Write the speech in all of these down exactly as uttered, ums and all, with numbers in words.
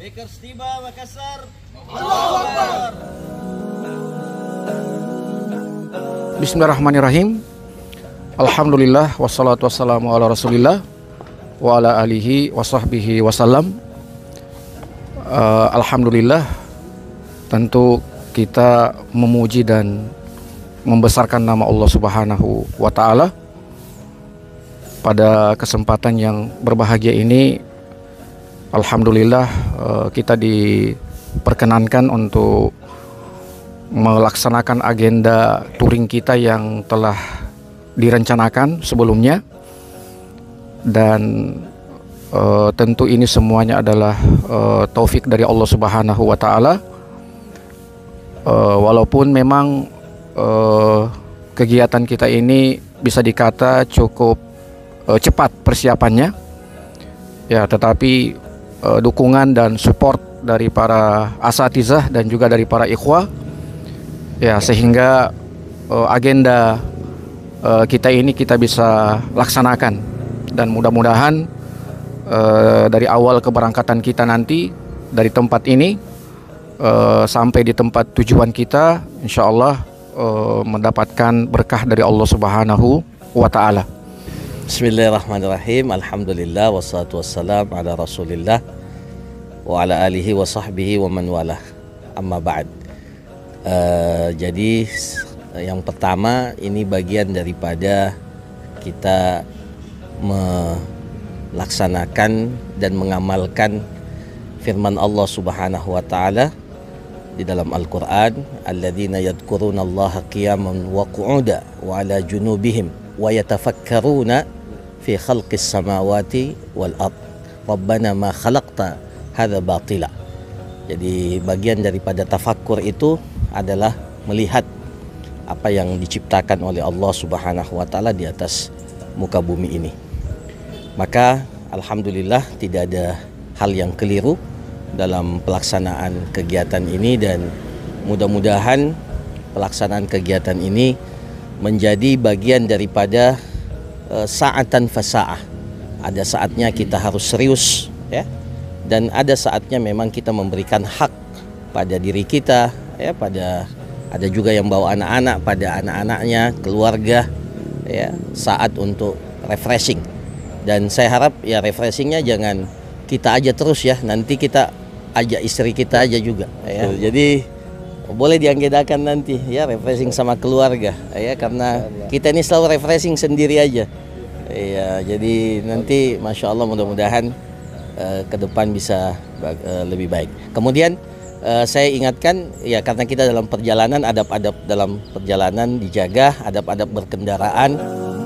Bakers tiba Makassar. Allahu Akbar. Bismillahirrahmanirrahim. Alhamdulillah wassalatu wassalamu ala Rasulillah wa ala alihi wa sahbihi wasallam. Uh, Alhamdulillah, tentu kita memuji dan membesarkan nama Allah Subhanahu wa taala. Pada kesempatan yang berbahagia ini, alhamdulillah uh, kita diperkenankan untuk melaksanakan agenda touring kita yang telah direncanakan sebelumnya, dan uh, tentu ini semuanya adalah uh, taufik dari Allah Subhanahu wa taala. Uh, walaupun memang uh, kegiatan kita ini bisa dikata cukup uh, cepat persiapannya, ya, tetapi uh, dukungan dan support dari para asatizah dan juga dari para ikhwah, ya, sehingga uh, agenda uh, kita ini kita bisa laksanakan, dan mudah-mudahan uh, dari awal keberangkatan kita nanti dari tempat ini uh, sampai di tempat tujuan kita, insya Allah uh, mendapatkan berkah dari Allah Subhanahu wa taala. Bismillahirrahmanirrahim. Alhamdulillah wassalatu wassalam ala Rasulillah wa ala alihi wa sahbihi wa man walah. Amma ba'd. Uh, jadi yang pertama, ini bagian daripada kita melaksanakan dan mengamalkan firman Allah Subhanahu wa taala di dalam Al-Qur'an, alladzina yadhkurunallaha qiyaman wa qu'udan wa 'ala junubihim wa yatafakkaruna fi khalqis samawati wal ard rabbana ma khalaqta hadza batila. Jadi bagian daripada tafakkur itu adalah melihat apa yang diciptakan oleh Allah Subhanahu wa taala di atas muka bumi ini. Maka alhamdulillah tidak ada hal yang keliru dalam pelaksanaan kegiatan ini, dan mudah-mudahan pelaksanaan kegiatan ini menjadi bagian daripada uh, sa'atan fasa'ah. Ada saatnya kita harus serius, ya, dan ada saatnya memang kita memberikan hak pada diri kita, ya, pada ada juga yang bawa anak-anak, pada anak-anaknya, keluarga, ya, saat untuk refreshing. Dan saya harap ya refreshingnya jangan kita aja terus, ya, nanti kita ajak istri kita aja juga, ya. Betul. Jadi boleh dianggedakan nanti, ya, refreshing sama keluarga, ya, karena kita ini selalu refreshing sendiri aja, ya. Jadi nanti masya Allah mudah-mudahan uh, ke depan bisa uh, lebih baik. Kemudian Uh, saya ingatkan, ya, karena kita dalam perjalanan, adab-adab dalam perjalanan dijaga, adab-adab berkendaraan.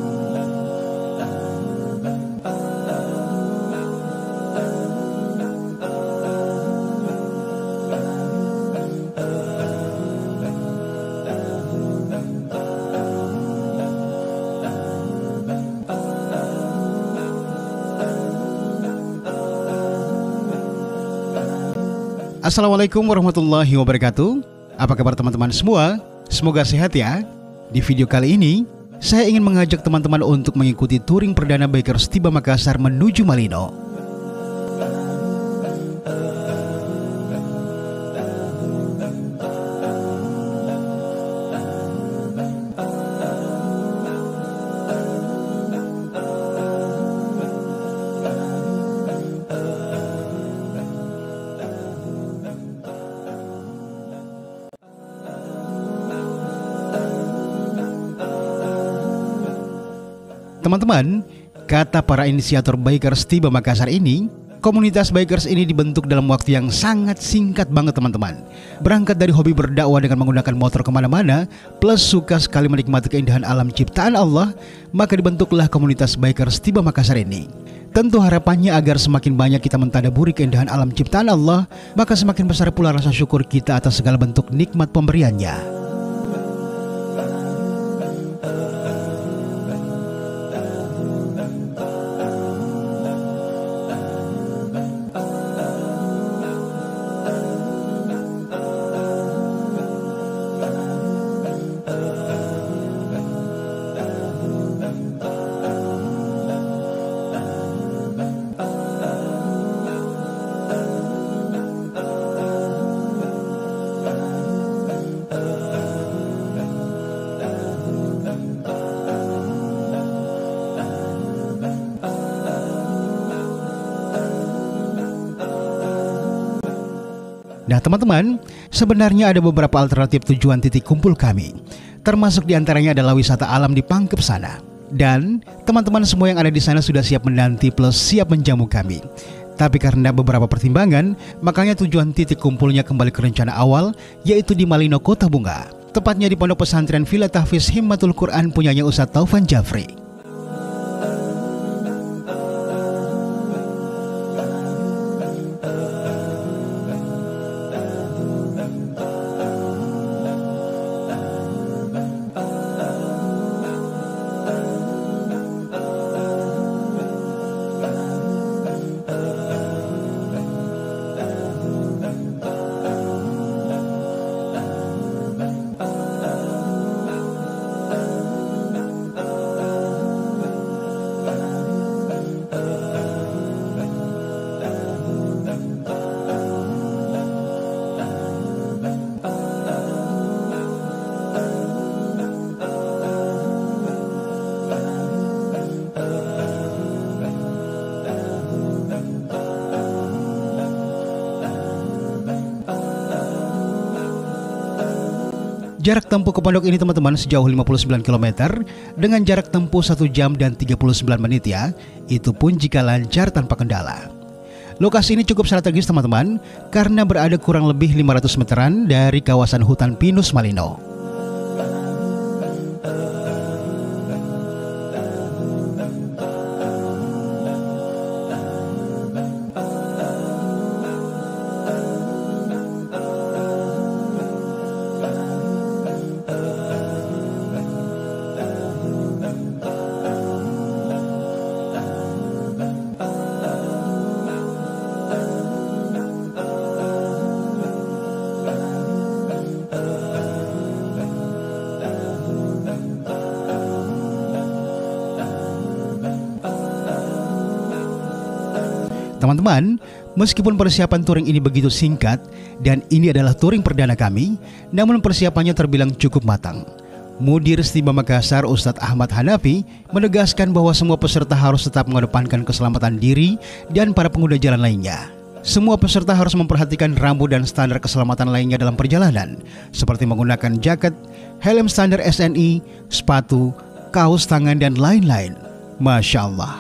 Assalamualaikum warahmatullahi wabarakatuh. Apa kabar teman-teman semua? Semoga sehat, ya. Di video kali ini, saya ingin mengajak teman-teman untuk mengikuti touring perdana Bakers tiba Makassar menuju Malino. Teman-teman, kata para inisiator Bakers tiba Makassar ini, komunitas Bakers ini dibentuk dalam waktu yang sangat singkat banget, teman-teman. Berangkat dari hobi berdakwah dengan menggunakan motor kemana-mana, plus suka sekali menikmati keindahan alam ciptaan Allah, maka dibentuklah komunitas Bakers tiba Makassar ini. Tentu harapannya agar semakin banyak kita mentadaburi keindahan alam ciptaan Allah, maka semakin besar pula rasa syukur kita atas segala bentuk nikmat pemberiannya. Nah teman-teman, sebenarnya ada beberapa alternatif tujuan titik kumpul kami. Termasuk diantaranya adalah wisata alam di Pangkep sana. Dan teman-teman semua yang ada di sana sudah siap menanti plus siap menjamu kami. Tapi karena beberapa pertimbangan, makanya tujuan titik kumpulnya kembali ke rencana awal, yaitu di Malino, Kota Bunga. Tepatnya di Pondok Pesantren Villa Tahfiz Himmatul Quran punyanya Ustadz Taufan Jafri. Jarak tempuh ke pondok ini teman-teman sejauh lima puluh sembilan kilometer dengan jarak tempuh satu jam dan tiga puluh sembilan menit ya. Itu pun jika lancar tanpa kendala. Lokasi ini cukup strategis teman-teman karena berada kurang lebih lima ratus meteran dari kawasan hutan pinus Malino. Teman-teman, meskipun persiapan touring ini begitu singkat dan ini adalah touring perdana kami, namun persiapannya terbilang cukup matang. Mudir Stimba Makassar Ustadz Ahmad Hanafi menegaskan bahwa semua peserta harus tetap mengedepankan keselamatan diri dan para pengguna jalan lainnya. Semua peserta harus memperhatikan rambu dan standar keselamatan lainnya dalam perjalanan, seperti menggunakan jaket, helm standar S N I, sepatu, kaos tangan, dan lain-lain. Masya Allah.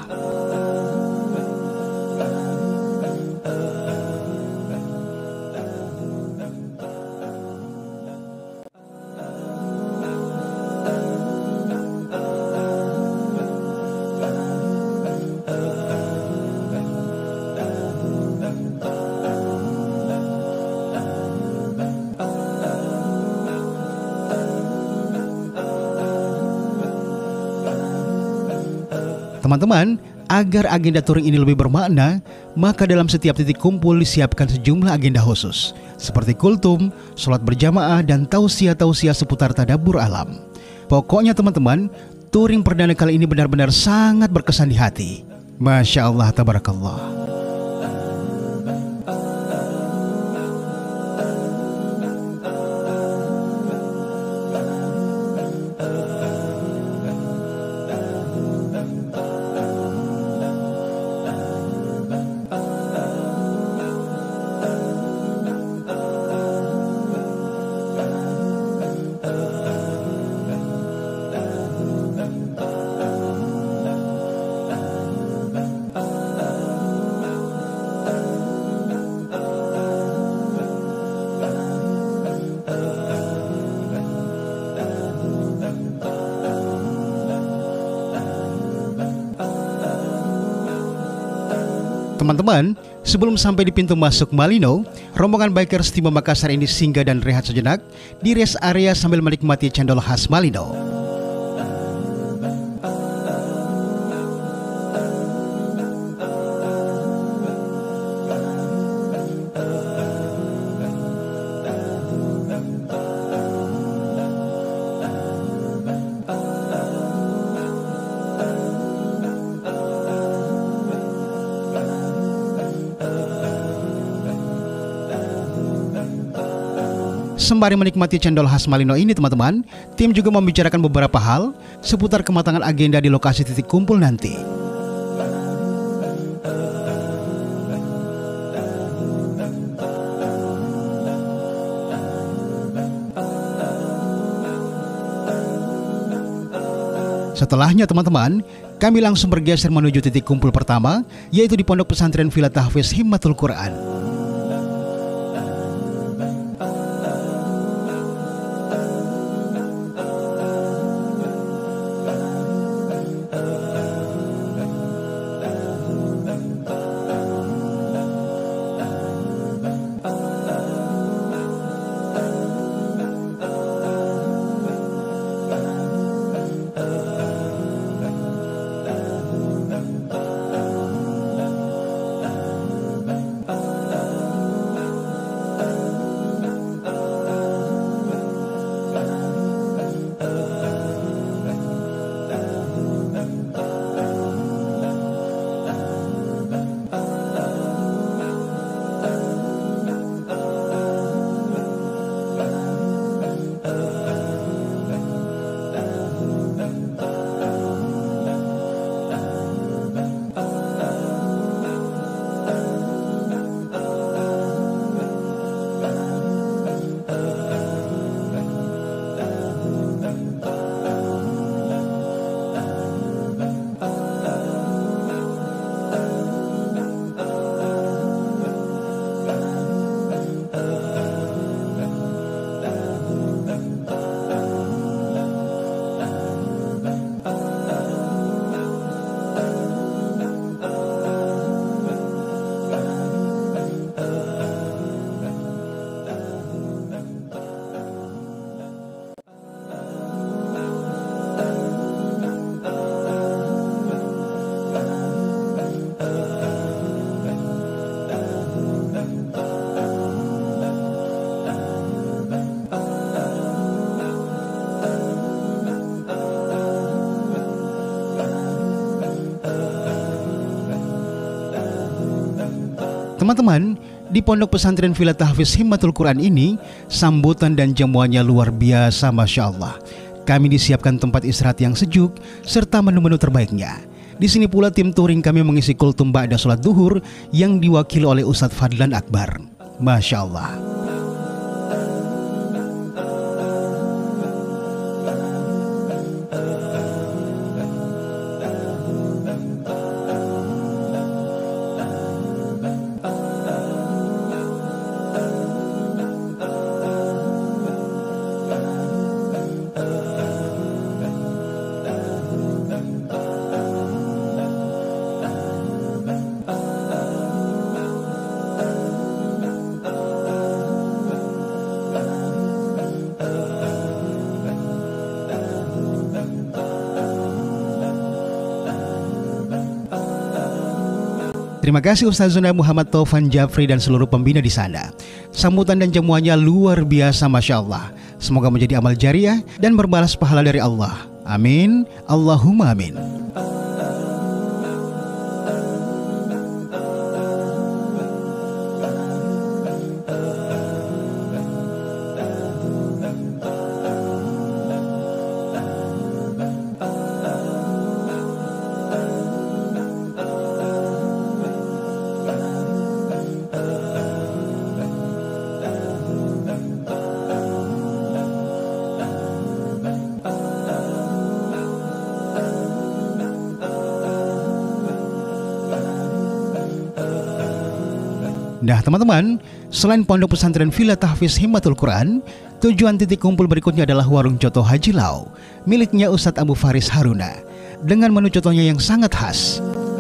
Teman-teman, agar agenda touring ini lebih bermakna, maka dalam setiap titik kumpul disiapkan sejumlah agenda khusus, seperti kultum, sholat berjamaah, dan tausiah-tausiah seputar tadabbur alam. Pokoknya teman-teman, touring perdana kali ini benar-benar sangat berkesan di hati. Masya Allah, tabarakallah. Teman-teman, sebelum sampai di pintu masuk Malino, rombongan bikers Stimba Makassar ini singgah dan rehat sejenak di rest area sambil menikmati cendol khas Malino. Sembari menikmati cendol khas Malino ini teman-teman, tim juga membicarakan beberapa hal seputar kematangan agenda di lokasi titik kumpul nanti. Setelahnya teman-teman, kami langsung bergeser menuju titik kumpul pertama, yaitu di Pondok Pesantren Villa Tahfiz Himmatul Quran. Teman-teman, di Pondok Pesantren Villa Tahfiz Himmatul Quran ini, sambutan dan jamuannya luar biasa, Masya Allah. Kami disiapkan tempat istirahat yang sejuk, serta menu-menu terbaiknya. Di sini pula tim touring kami mengisi kultum ba'da sholat duhur yang diwakili oleh Ustadz Fadlan Akbar. Masya Allah. Terima kasih Ustazuna Muhammad Taufan Jafri dan seluruh pembina di sana. Sambutan dan jamuannya luar biasa, Masya Allah. Semoga menjadi amal jariah dan berbalas pahala dari Allah. Amin. Allahumma amin. Nah teman-teman, selain Pondok Pesantren Villa Tahfiz Himmatul Quran, tujuan titik kumpul berikutnya adalah Warung Coto Haji Lau, miliknya Ustadz Abu Faris Haruna, dengan menu cotonya yang sangat khas.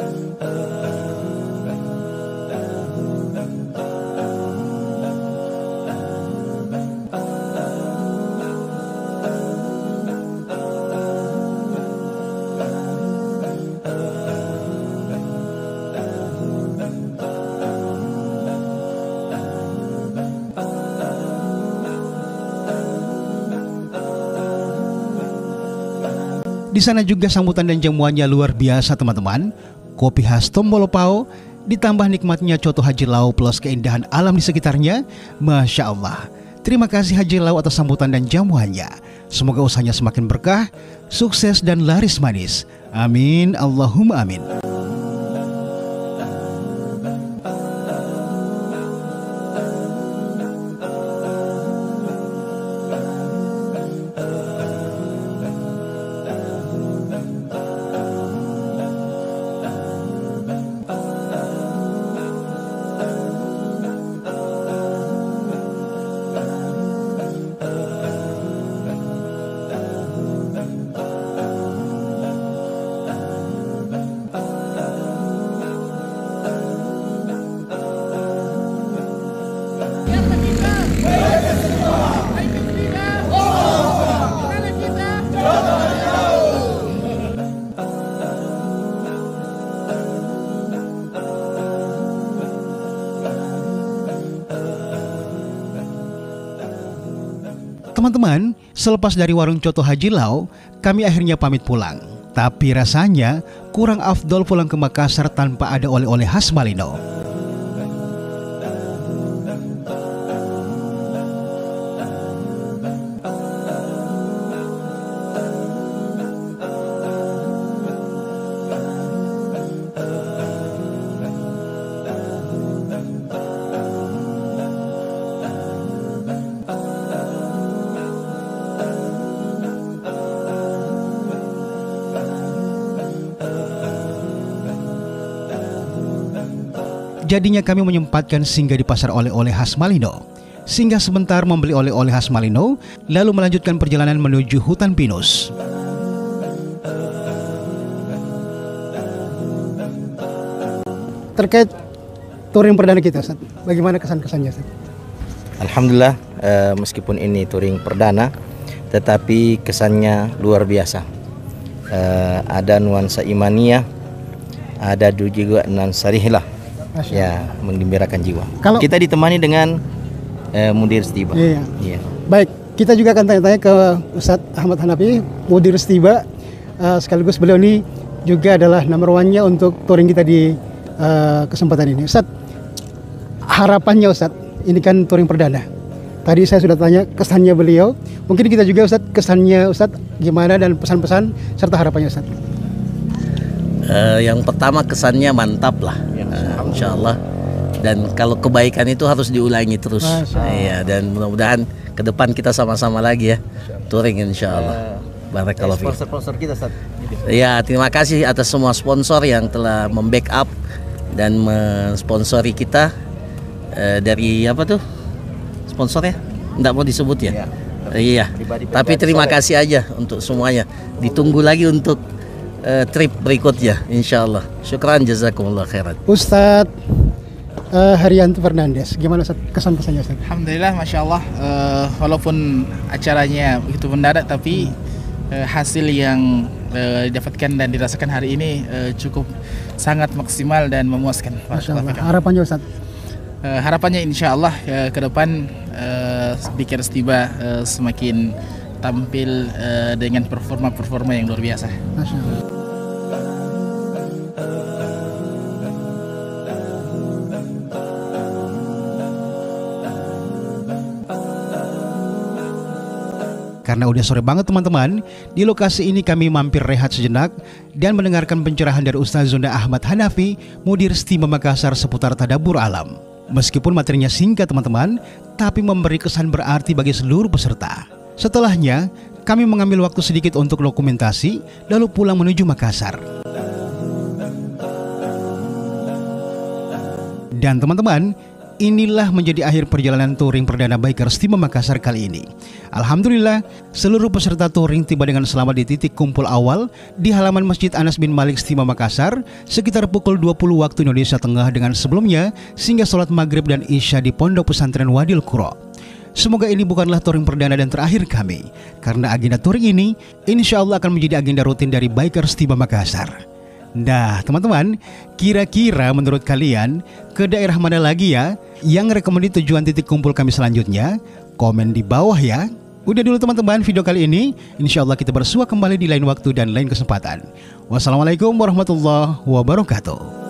Di sana juga sambutan dan jamuannya luar biasa teman-teman. Kopi khas Tombolopao, ditambah nikmatnya coto Haji Lau plus keindahan alam di sekitarnya. Masya Allah. Terima kasih Haji Lau atas sambutan dan jamuannya. Semoga usahanya semakin berkah, sukses dan laris manis. Amin. Allahumma amin. teman-teman, selepas dari warung Coto Haji Lau, kami akhirnya pamit pulang. Tapi rasanya kurang afdol pulang ke Makassar tanpa ada oleh-oleh khas Malino. Jadinya kami menyempatkan singgah di pasar oleh-oleh khas Malino. Singgah sebentar membeli oleh-oleh khas Malino, lalu melanjutkan perjalanan menuju hutan pinus. Terkait touring perdana kita, Ustaz, bagaimana kesan-kesannya, Ustaz? Alhamdulillah, eh, meskipun ini touring perdana, tetapi kesannya luar biasa. Eh, ada nuansa imaniyah, ada juga nuansa rihlah. Ya, menggembirakan jiwa. Kalau kita ditemani dengan eh, Mudir Setiba. Iya. Iya. Baik, kita juga akan tanya-tanya ke Ustadz Ahmad Hanafi, Mudir Setiba, uh, sekaligus beliau ini juga adalah number one-nya untuk touring kita di uh, kesempatan ini. Ustadz, harapannya Ustadz, ini kan touring perdana. Tadi saya sudah tanya kesannya beliau. Mungkin kita juga Ustadz, kesannya Ustadz gimana dan pesan-pesan serta harapannya Ustadz. Uh, yang pertama kesannya mantap lah, uh, insya Allah. Dan kalau kebaikan itu harus diulangi terus. Iya, dan mudah-mudahan ke depan kita sama-sama lagi ya, touring insya Allah. Barakallahu fiik. Sponsor-sponsor kita, Ustaz. Ya, terima kasih atas semua sponsor yang telah membackup dan mensponsori kita. Uh, dari apa tuh sponsornya? Nggak mau disebut ya? Ya. Iya. Tapi terima kasih aja untuk semuanya. Ditunggu lagi untuk Uh, trip berikutnya insyaallah. Syukran jazakumullah khairan. Ustadz uh, Haryanto Fernandes, gimana Ustadz kesan-kesannya Ustadz? Alhamdulillah, masya Allah, uh, walaupun acaranya begitu mendadak, tapi uh, hasil yang uh, didapatkan dan dirasakan hari ini uh, cukup sangat maksimal dan memuaskan. Masya Allah. Harapannya Ustadz? Uh, harapannya insya Allah uh, ke depan uh, Bikar Setiba uh, semakin tampil uh, dengan performa-performa yang luar biasa. Masya Allah. Karena udah sore banget teman-teman, di lokasi ini kami mampir rehat sejenak dan mendengarkan pencerahan dari Ustaz Zonda Ahmad Hanafi, Mudir Setiba Makassar seputar tadabbur alam. Meskipun materinya singkat teman-teman, tapi memberi kesan berarti bagi seluruh peserta. Setelahnya, kami mengambil waktu sedikit untuk dokumentasi, lalu pulang menuju Makassar. Dan teman-teman, inilah menjadi akhir perjalanan touring perdana Bikers Setiba Makassar kali ini. Alhamdulillah, seluruh peserta touring tiba dengan selamat di titik kumpul awal di halaman Masjid Anas bin Malik Setiba Makassar sekitar pukul dua puluh waktu Indonesia Tengah, dengan sebelumnya sehingga sholat maghrib dan isya di Pondok Pesantren Wadil Qura. Semoga ini bukanlah touring perdana dan terakhir kami, karena agenda touring ini insya Allah akan menjadi agenda rutin dari Bikers Setiba Makassar. Nah teman-teman, kira-kira menurut kalian ke daerah mana lagi ya yang rekomendasi tujuan titik kumpul kami selanjutnya? Komen di bawah ya. Udah dulu teman-teman video kali ini. Insya Allah kita bersua kembali di lain waktu dan lain kesempatan. Wassalamualaikum warahmatullahi wabarakatuh.